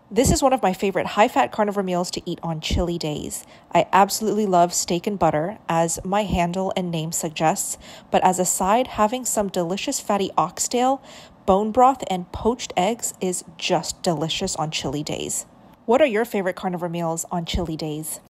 This is one of my favorite high-fat carnivore meals to eat on chilly days. I absolutely love steak and butter, as my handle and name suggests, but as a side, having some delicious fatty oxtail, bone broth, and poached eggs is just delicious on chilly days. What are your favorite carnivore meals on chilly days?